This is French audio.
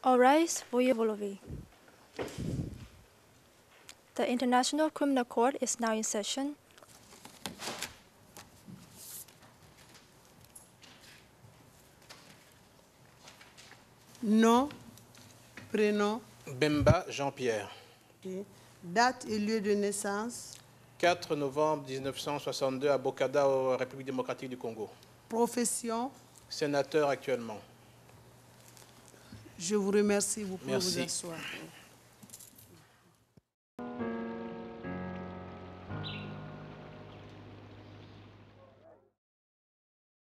All rise, veuillez vous lever. The International Criminal Court is now in session. Nom, prénom, Bemba Jean-Pierre, et date et lieu de naissance, 4 novembre 1962 à Bokada, République démocratique du Congo. profession. Sénateur actuellement. Je vous remercie, vous pouvez vous Merci. asseoir.